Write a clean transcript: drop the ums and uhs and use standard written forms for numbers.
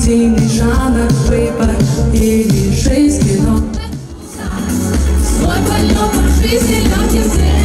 комедийный жанр, выбор или жизнь кино. Свой полет по жизни легким